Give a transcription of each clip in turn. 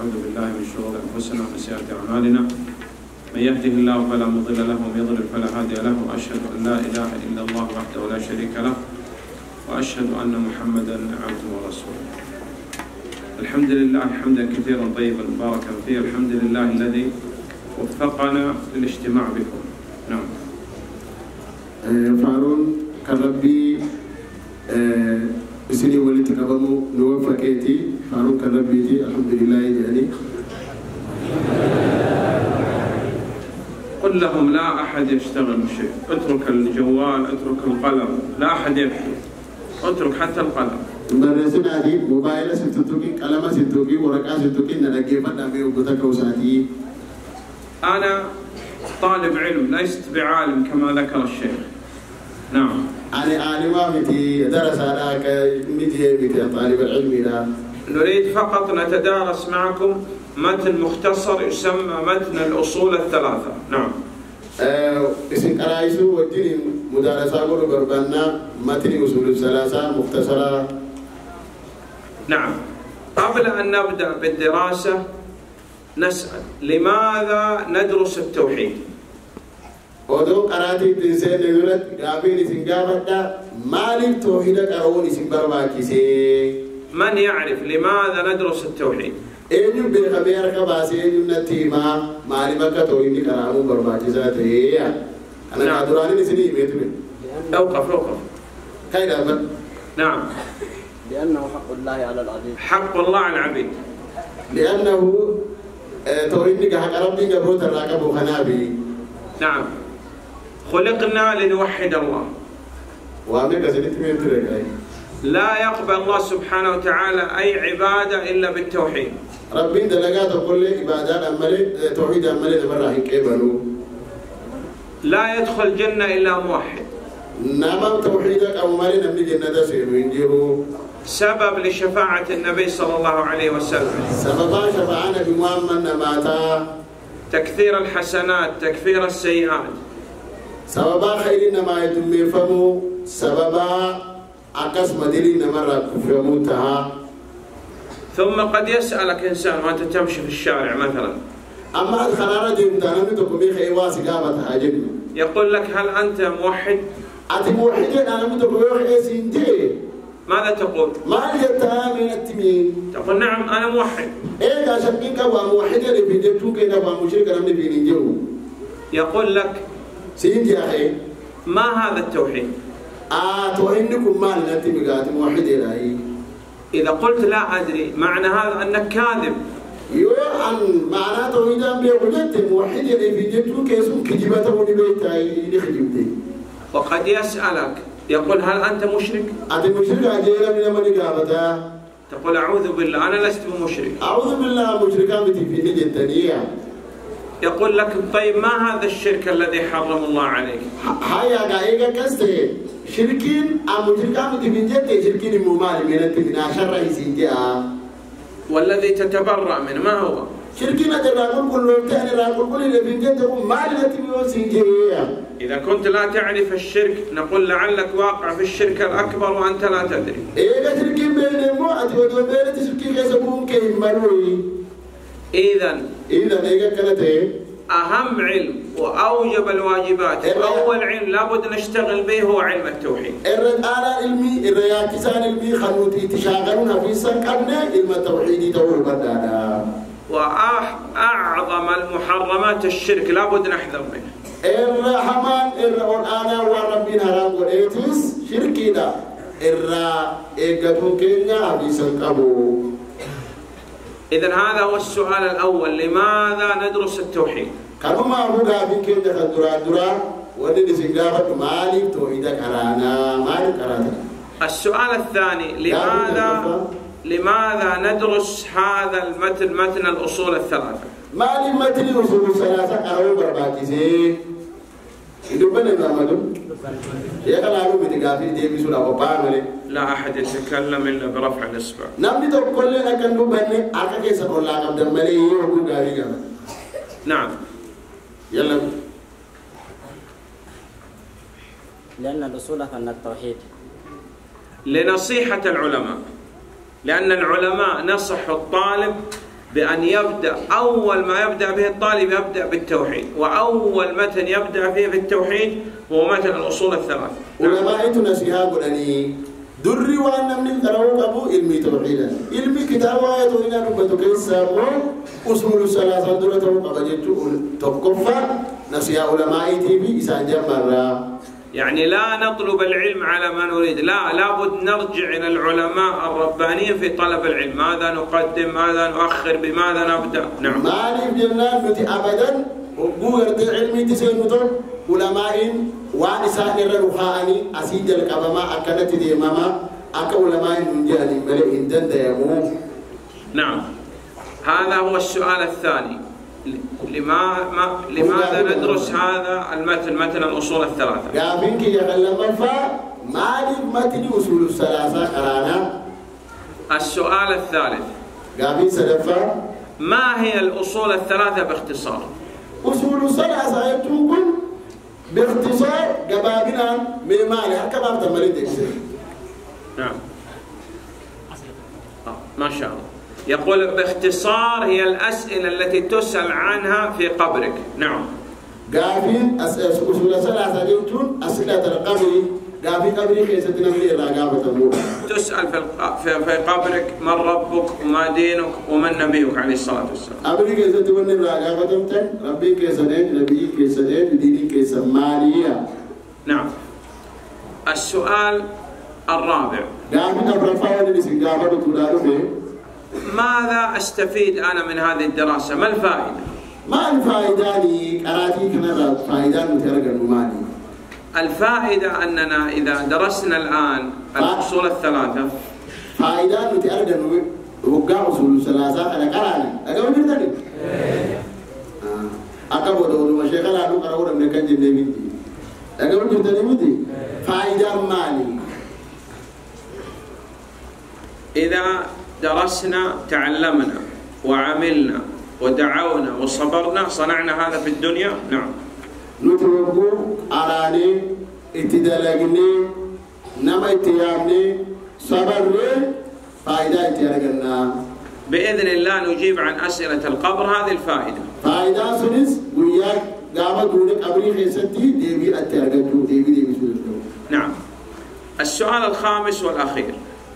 ونعوذ بالله من شرور أنفسنا ومن سيئات أعمالنا. من يهده الله فلا مضل له ومن يضلل فلا هادي له، وأشهد أن لا إله إلا الله وحده لا شريك له، وأشهد أن محمدا عبده ورسوله. الحمد لله حمدا كثيرا طيبا مباركا فيه. الحمد لله الذي وفقنا للاجتماع بكم. نعم. فارون كربي سني ولي تكبمو نوفكيتي فارون كربيتي الحمد لله يعني. قل لهم لا أحد يشتغل شيء، اترك الجوال، اترك القلم، لا أحد يكتب، اترك حتى القلم. مدرسين عادي موبايل ستوكي قلم ستوكي ورقة ستوكي نلاقي فدا بيوقتك وساتي. أنا طالب علم ليست بعالم كما ذكر الشيخ. نعم. أنا عالمة درس على كمية طالب العلم لا. نريد فقط نتدارس معكم متن مختصر يسمى متن الأصول الثلاثة. نعم. اسم قرايسو وديني مدارسة قولوا بربنا متن أصول الثلاثة مختصرة. نعم. قبل أن نبدأ بالدراسة نسأل لماذا ندرس التوحيد؟ ودو قراتي تنسين نزلت قابين سنجابتا مالك توحيد قروني سنبرباكيسي. من يعرف لماذا ندرس التوحيد؟ أين بالخبير كباسي أين التيمة معلمك توحيد قرامو برباكيساتي. أنا قادراني نسني ميتوي. أوقف. كيدا من؟ نعم. لأنه حق الله على العبيد. حق الله على العبيد. لأنه توحيد حق ربي قبروت الراكب وخنابي. نعم. خلقنا لنوحد الله. لا يقبل الله سبحانه وتعالى أي عبادة إلا بالتوحيد. ربي دلقات كل عبادات أملي توحيد أملي نمرة كيبلو. لا يدخل الجنة إلا موحد. نعم توحيدك أو مالي نملي جنة سيرو. سبب لشفاعة النبي صلى الله عليه وسلم. سبب شفاعة بمؤمن نماتا. تكثير الحسنات، تكفير السيئات. سببا خير نما يتم فمو سببا عكس مدلي نمرة كفرموتها. ثم قد يسألك إنسان وأنت تمشي في الشارع مثلا. أما الخرارة جمتانا متكمي خيواسي قامت حاجبني. يقول لك هل أنت موحد؟ أنت موحدين أنا متكمي خيسينتي. ماذا تقول؟ ما جتها من التمين. تقول نعم أنا موحد. إيه دا شكيك وموحد اللي في جتوك إذا ومشرك لم يبين جو. يقول لك سيدي يا أخي ما هذا التوحيد؟ توحيدكم ما لنتي مقات موحد إلهي. إذا قلت لا أدري معنى هذا أنك كاذب. أن معنى توحيدا بيقولت موحد اللي في جتوك يسون كجبته ونبيتاي لخجبتي. وقد يسألك يقول هل أنت مشرك؟ أنت مشرك أجيلا من من إجابته. تقول أعوذ بالله أنا لست بمشرك. أعوذ بالله مشركا بتفيني جتنية. يقول لك طيب ما هذا الشرك الذي حرم الله عليك؟ هيا قايقة كسته شركين مشركا بتفيني جت شركين ممال من التفينا شر يسيجا. والذي تتبرأ منه ما هو؟ شركين أجرّاكم كل تاني راكم كل اللي بينجتكم مال التفينا سيجا. إذا كنت لا تعرف الشرك نقول لعلك واقع في الشرك الأكبر وأنت لا تدري. إيه شركين بين الموت ودوبين شركين يسمون كيم مروي. إذا إيه كانت أهم علم وأوجب الواجبات وأول علم لابد نشتغل به هو علم التوحيد. الرجال علمي الرياكسان علمي خلوتي تشاغلون في سكنة علم التوحيد توه بدانا. وأعظم المحرمات الشرك لابد نحذر منه. الرحمن القرآن وربنا رب الإتيس شركي دا إيجاتو كينيا في سكبو. إذن هذا هو السؤال الأول، لماذا ندرس التوحيد؟ كانوا ما هو قابل كينيا درا ودي سنجابة مالك توحيد كرانا مالك كرانا. السؤال الثاني لماذا ندرس هذا المتن متن الأصول الثلاثة؟ مالك متن الأصول الثلاثة أهو برباكيسي. إذا بنا نعمله يا كلامه بتقافي دي بيسولا وبامله. لا أحد يتكلم إلا برفع الإصبع. نعم تقول لنا كنو بني أكيد سأقول لك عبد الملك يوم قاري كمان. نعم. يلا. لأن الأصول من التوحيد. لنصيحة العلماء، لأن العلماء نصحوا الطالب بأن يبدأ أول ما يبدأ به الطالب يبدأ بالتوحيد، وأول متن يبدأ فيه في التوحيد هو متن الأصول الثلاث. علماء نسيها قلني دري وأنا من تراو أبو علمي توحيدا علمي كتاب آية وإنا نبتو كيسامو أصول الثلاثة درته قبجتو تقفى نسيها علماء تيبي إسان جمرا. يعني لا نطلب العلم على ما نريد، لابد نرجع إلى العلماء الربانيين في طلب العلم، ماذا نقدم، ماذا نؤخر، بماذا نبدأ. نعم. ما نبجلنا نتي أبدا وقوة علمي تسينتو علماء وانسان الرخاني أسيد الكبما أكلت دي ماما أك علماء من جهل ملئ دند يمو. نعم. هذا هو السؤال الثاني، لماذا ندرس هذا المتن، متن الأصول الثلاثة؟ قابلك يغلم فا ما متن أصول الثلاثة قرانا. السؤال الثالث، قابل سلفا ما هي الأصول الثلاثة باختصار؟ أصول الثلاثة يتوقن باختصار قبابنا ميماني هكذا ما بتمرين. نعم. ما شاء الله. يقول باختصار هي الأسئلة التي تسأل عنها في قبرك. نعم. قابل أصول الثلاثة يتون أسئلة القبر قابل قبري كيف تنمي الرقابة تمور. تسأل في قبرك من ربك وما دينك ومن نبيك عليه الصلاة والسلام. قبري كيف تنمي الرقابة تمتن ربي كيف سنين نبي كيف سنين ديني كيف سمانية. نعم. السؤال الرابع، قابل أبرفاء لسنقابة تولارو فيه ماذا أستفيد أنا من هذه الدراسة؟ ما الفائدة؟ ما الفائدة لي قراتي كنا فائدة مترجع المالي. الفائدة أننا إذا درسنا الآن الأصول الثلاثة فائدة مترجع وقع أصول الثلاثة أنا قراني أقول جدني أكبر دولة مشيخ لا نقرأ من كان جدني مني أقول جدني مني فائدة مالي. إذا درسنا تعلمنا وعملنا ودعونا وصبرنا صنعنا هذا في الدنيا. نعم. نتوقع أراني اتدلقني نما اتيامني صبرني فائدة اتيارقنا بإذن الله نجيب عن أسئلة القبر هذه الفائدة. فائدة سنس وياك قامت دونك أبري خيستي ديبي اتيارقتو ديبي سنسو. نعم. السؤال الخامس والأخير،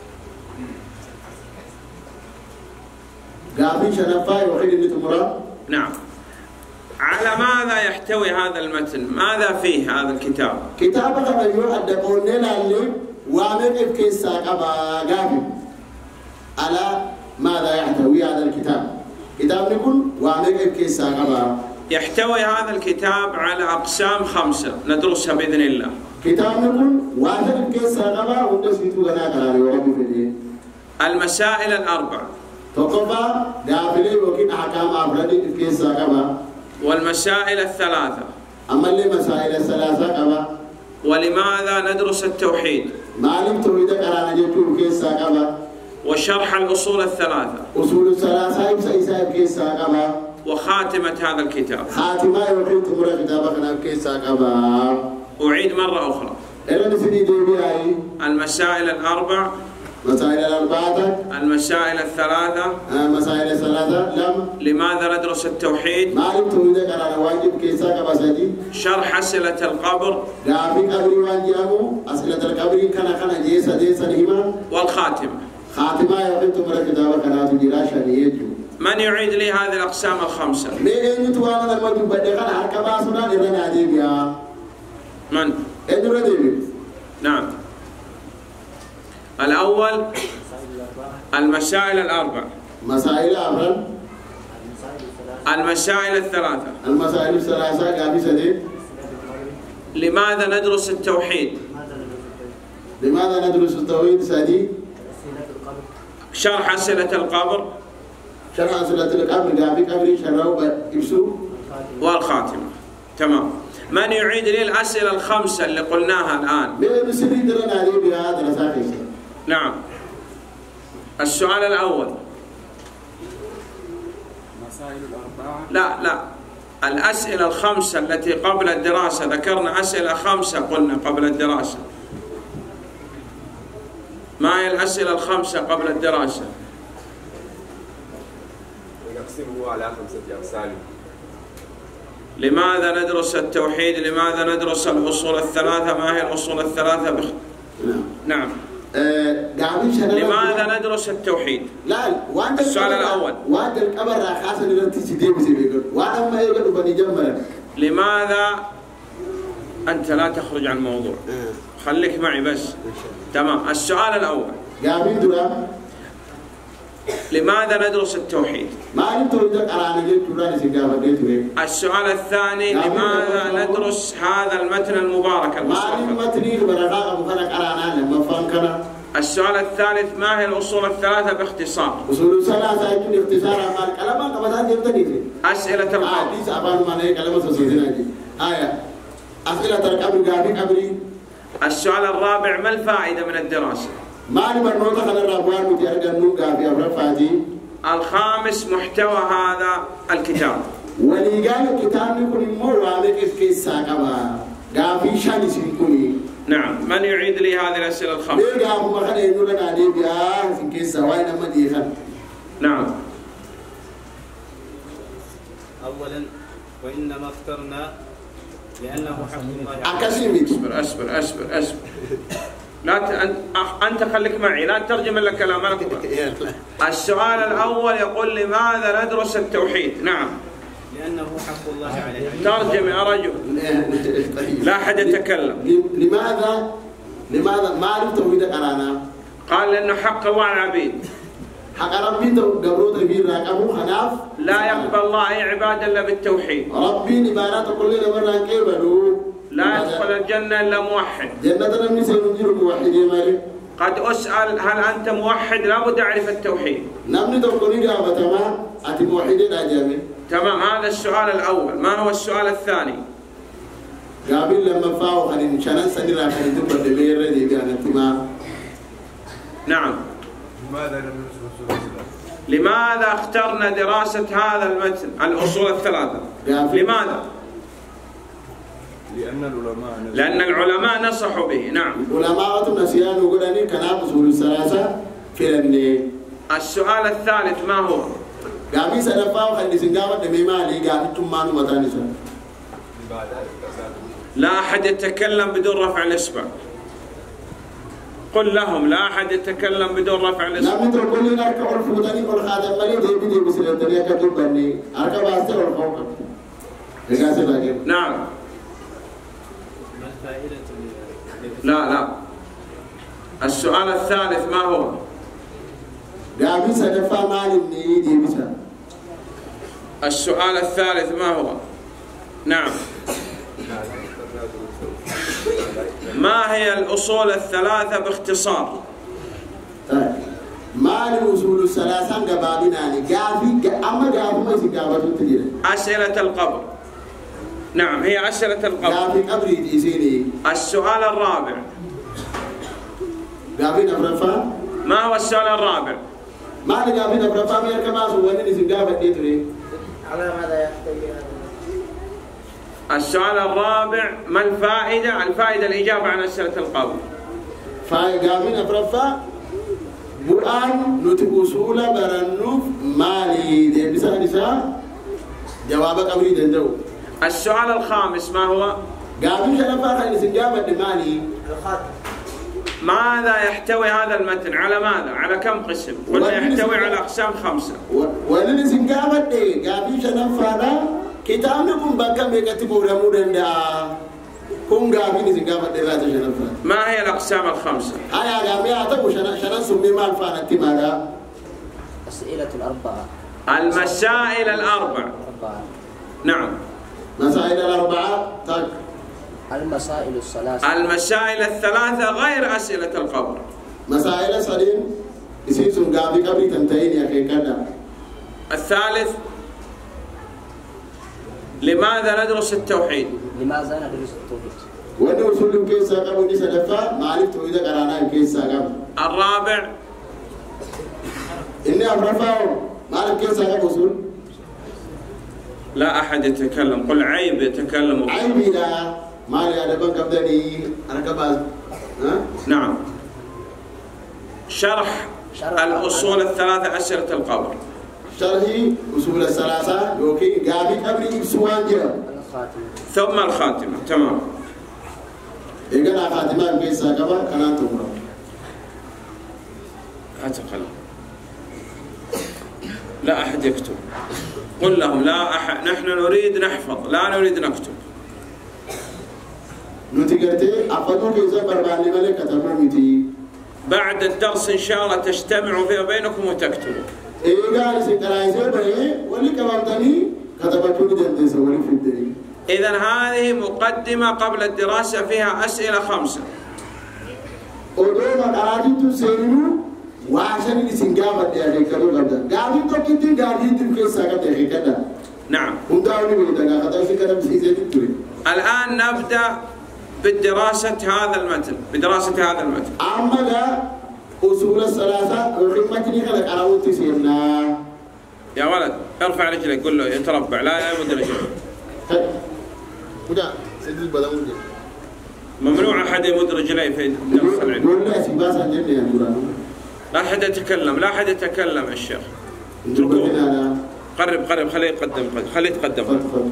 قابل شنفاي وخير اللي تمرا. نعم. على ماذا يحتوي هذا المتن؟ ماذا فيه هذا الكتاب؟ كتابك أيها الدقون للي وامن كيس ساقبا قابل على ماذا يحتوي هذا الكتاب؟ كتاب نقول وامن كيس ساقبا. يحتوي هذا الكتاب على أقسام 5 ندرسها بإذن الله. كتاب نقول وامن كيس ساقبا وندسيتو غنا كلامي وربي فيه. المسائل الأربع. تقبا قابلي وكين أحكام أفرادي كيس ساقبا. والمسائل الثلاثة. أما اللي مسائل الثلاثة كبا. ولماذا ندرس التوحيد؟ معلم توحيد كرانا جتو كيس ساقبا. وشرح الأصول الثلاثة. أصول الثلاثة إبسا كيس ساقبا. وخاتمة هذا الكتاب. خاتمة يوحيد تمر كتابك كيس ساقبا. أعيد مرة أخرى. إلا نسيني ديبي هاي. المسائل الأربع. مسائل الأربعة. المسائل الثلاثة. مسائل الثلاثة. لماذا ندرس التوحيد؟ معلم توحيد كرانا واجب كيس ساقبا سدي. شرح أسئلة القبر. قابل قبري واجبه أسئلة القبر كان جيسا نهما. والخاتمة. خاتمة يوحيد تمر كتابك كرانا جراشا نيجو. من يعيد لي هذه الأقسام ال5؟ مين يتوانا لما تبدأ كان حركة سنة لنا ديبيا. من؟ إدرا ديبي. نعم. الأول المسائل الأربع. مسائل أفراد. المسائل الثلاثة. المسائل الثلاثة قابل سديد. لماذا ندرس التوحيد؟ لماذا ندرس التوحيد سديد؟ شرح أسئلة القبر. شرح أسئلة القبر قابل شرحوا إبسو. والخاتمة. تمام. من يعيد لي الأسئلة ال5 اللي قلناها الآن؟ مين سديد لنا ديبيا دراسة خيسة. نعم. السؤال الأول. مسائل الأربعة. لا الأسئلة ال5 التي قبل الدراسة، ذكرنا أسئلة 5 قلنا قبل الدراسة. ما هي الأسئلة ال5 قبل الدراسة؟ نقسمه على 5 أقسام. لماذا ندرس التوحيد؟ لماذا ندرس الأصول الثلاثة؟ ما هي الأصول الثلاثة؟ نعم. لماذا ندرس التوحيد؟ لا وانت السؤال الأول. وانت الكبر خاصة لنتي سيدي بسيبك وانا ما يقول بني جمرا. لماذا أنت لا تخرج عن الموضوع؟ خليك معي بس. تمام. السؤال الأول. قابل درا. لماذا ندرس التوحيد؟ السؤال الثاني. لماذا ندرس هذا المتن المبارك المصنف؟ السؤال الثالث. ما هي الأصول الثلاثة باختصار؟ أصول الثلاثة باختصار أسئلة القبر. أسئلة القبر. السؤال الرابع. ما الفائدة من الدراسة؟ الخامس. محتوى هذا الكتاب. نعم. من يعيد لي هذه الأسئلة الخمس؟ نعم. أولا وإنما اخترنا لأنه حق الله. أسبر. لا أنت خليك معي، لا تترجم إلا كلام أنا. السؤال الأول يقول لماذا ندرس التوحيد؟ نعم. لأنه حق الله عليه. ترجم يا رجل. لا أحد يتكلم. لماذا ما عرفت توحيد قرانا؟ قال لأنه حق الله على العبيد. حق ربي قبروت ربي راكبو خناف. لا يقبل الله أي عبادة إلا بالتوحيد. ربي نبارات كل مرة كيبلو. لا يدخل الجنة إلا موحد. جنة لم يسير موحد. قد أسأل هل أنت موحد؟ لابد أعرف التوحيد. نمني تقولي جابة تمام أنت موحد لا جامع. تمام. هذا السؤال الأول. ما هو السؤال الثاني؟ قابل لما فاو خلين شنان سنرا خلين تبرد ليرة دي بيان انتما. نعم. لماذا اخترنا دراسة هذا المتن الأصول الثلاثة؟ لماذا؟ لأن العلماء نصحوا به. نعم. العلماء نسيان وقولني كلام أصول الثلاثة في النيل. السؤال الثالث ما هو؟ قابل سنفاو خلين سنجاوة دميمالي قابل تمان ومتانسا. لا أحد يتكلم بدون رفع الإصبع. قل لهم لا أحد يتكلم بدون رفع الإصبع. نعم. تقول لنا كل فوتاني كل خادم مالي دي بس الدنيا كتب بني أركب أستر الفوق. نعم. ما الفائدة؟ لا. السؤال الثالث ما هو؟ قابل سنفا مالي دي بس. السؤال الثالث ما هو؟ نعم. ما هي الأصول الثلاثة باختصار؟ ما الأصول الثلاثة قبابنا قابي أما قابي ما يسقابه تدير. أسئلة القبر. نعم هي أسئلة القبر. قابي قبري تيسيني. السؤال الرابع. قابي نفرفا. ما هو السؤال الرابع؟ ما قابي نفرفا ما يركبه وين يسقابه تدير. على ماذا يحتوي هذا؟ السؤال الرابع. ما الفائدة؟ الفائدة الإجابة عن أسئلة القبر. قابي نفرفا بؤان نتقصول برنوف مالي دي بسا جواب قبري دندو. السؤال الخامس ما هو؟ قابل شرفا خلي سجابة مالي الخاتم. ماذا يحتوي هذا المتن؟ على ماذا؟ على كم قسم؟ قلنا يحتوي على أقسام 5. ولن سجابة دي قابل شرفا كتاب نكون بكم يكتبوا رمودن كون قابل سجابة دي لا تشرفا. ما هي الأقسام ال5؟ هيا قابل أعتقد شنا سمي مال فانا تمالا. أسئلة الأربعة. المسائل الأربع. نعم. مسائل الأربعة. طيب. المسائل الثلاثة. المسائل الثلاثة غير أسئلة القبر. مسائل سليم يصير قابل قبل تنتهي يا أخي كذا. الثالث. لماذا ندرس التوحيد؟ لماذا ندرس التوحيد؟ وأنا أصول كيس ساقم وني سلفا ما عرفت إذا قرانا كيس ساقم. الرابع. إني أفرفاو ما عرف كيس ساقم أصول. لا أحد يتكلم. قل عيب يتكلم. عيب لا ما لي أنا بنكبدني أنا كباز. نعم. شرح الأصول الثلاثة أسئلة القبر. شرحي أصول الثلاثة يوكي قابي قبل إبسوان جرى ثم الخاتمة. تمام. إيقنا خاتمة بكيسا كبا كنان تمرا هات القلم. لا أحد يكتب. قل لهم لا أحد، نحن نريد نحفظ لا نريد نكتب. نتيجتي أفضل كيسا برباني ملك كتبوا متي. بعد الدرس إن شاء الله تجتمعوا فيما بينكم وتكتبوا. إيقنا سيكرايزة بني ولي كبابتني كتبتوا لجنتي سوالي في الدين. إذن هذه مقدمة قبل الدراسة فيها أسئلة 5. أودوما قراتي تسيرنو وعشان السنجابة يا كانوا قبل قاعدين توكيتين قاعدين تبكي ساكت يا كذا. نعم. هم داوني بيتنا هذا شيء كلام سيزيد تري. الآن نبدأ بدراسة هذا المتن، بدراسة هذا المتن. أما لا أصول الثلاثة وخدمتني خلق على وتسيرنا. يا ولد ارفع رجلك قل له يتربع لا يمد رجلك. وده سيد البلد ممنوع أحد يمد رجليه في درس العلم. قول له سيباس عندنا يا قرآن. لا أحد يتكلم، لا أحد يتكلم يا الشيخ. قرب خليه يقدم، خليه يتقدم.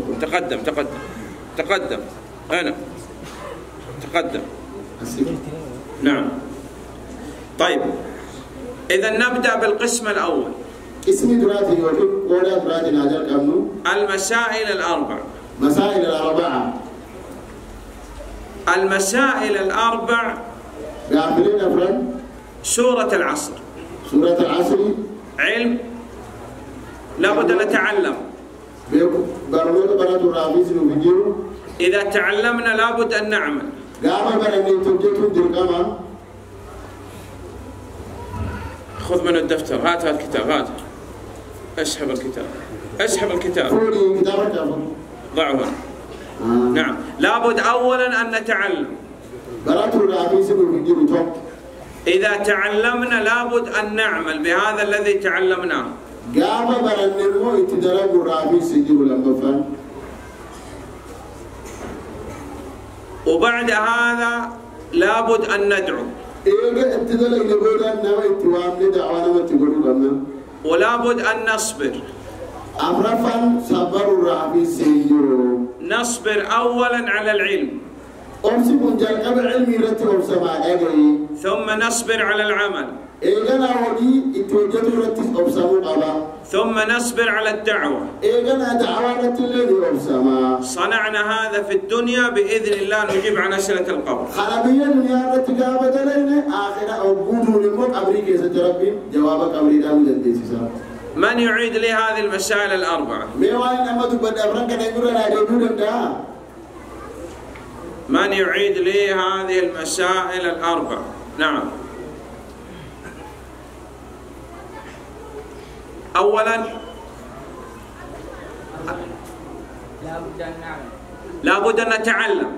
تقدم هنا تقدم. نعم. طيب إذا نبدأ بالقسم الأول. اسمي دراسي يوجد ولا دراسي ناجر كمنو؟ المسائل الأربع. مسائل الأربعة. المسائل الأربع. قابلين أفراد. سورة العصر. سورة العصر. علم لابد أن نتعلم. إذا تعلمنا لابد أن نعمل. خذ من الدفتر، هات الكتاب، هات اسحب الكتاب ضعه هنا. نعم، لابد أولا أن نتعلم. إذا تعلمنا لابد أن نعمل بهذا الذي تعلمناه. وبعد هذا لابد أن ندعو. ولابد أن نصبر. نصبر أولا على العلم، ثم نصبر على العمل، ثم نصبر على الدعوة. صنعنا هذا في الدنيا بإذن الله نجيب عن أسئلة القبر. من يعيد لي هذه المسائل الأربعة؟ من يعيد لي هذه المسائل الأربعة؟ نعم. أولا لابد أن نتعلم.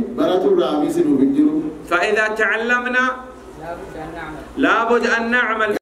فإذا تعلمنا لابد أن نعمل.